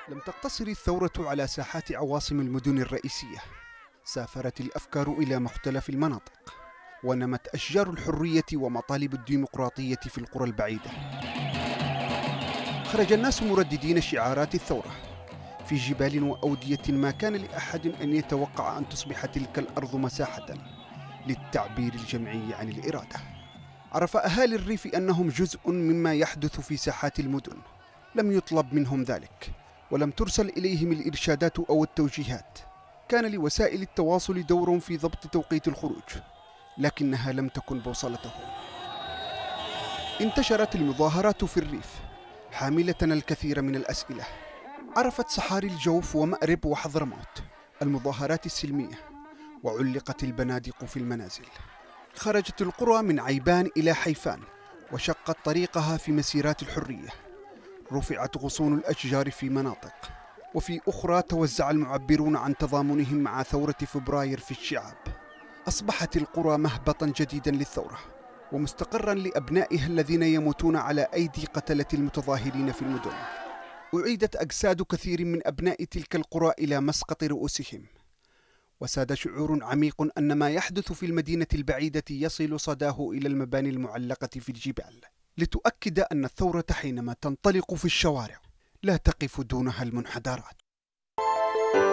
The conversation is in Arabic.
لم تقتصر الثورة على ساحات عواصم المدن الرئيسية، سافرت الأفكار إلى مختلف المناطق، ونمت أشجار الحرية ومطالب الديمقراطية في القرى البعيدة. خرج الناس مرددين شعارات الثورة في جبال وأودية، ما كان لأحد أن يتوقع أن تصبح تلك الأرض مساحة للتعبير الجمعي عن الإرادة. عرف أهالي الريف أنهم جزء مما يحدث في ساحات المدن. لم يطلب منهم ذلك، ولم ترسل إليهم الإرشادات أو التوجيهات. كان لوسائل التواصل دور في ضبط توقيت الخروج، لكنها لم تكن بوصلتهم. انتشرت المظاهرات في الريف حاملة الكثير من الأسئلة. عرفت صحاري الجوف ومأرب وحضرموت المظاهرات السلمية، وعلقت البنادق في المنازل. خرجت القرى من عيبان إلى حيفان، وشقت طريقها في مسيرات الحرية. رفعت غصون الأشجار في مناطق، وفي أخرى توزع المعبرون عن تضامنهم مع ثورة فبراير في الشعاب. أصبحت القرى مهبطا جديدا للثورة، ومستقرا لأبنائها الذين يموتون على أيدي قتلة المتظاهرين في المدن. أعيدت أجساد كثير من أبناء تلك القرى إلى مسقط رؤوسهم، وساد شعور عميق أن ما يحدث في المدينة البعيدة يصل صداه إلى المباني المعلقة في الجبال، لتؤكد أن الثورة حينما تنطلق في الشوارع لا تقف دونها المنحدرات.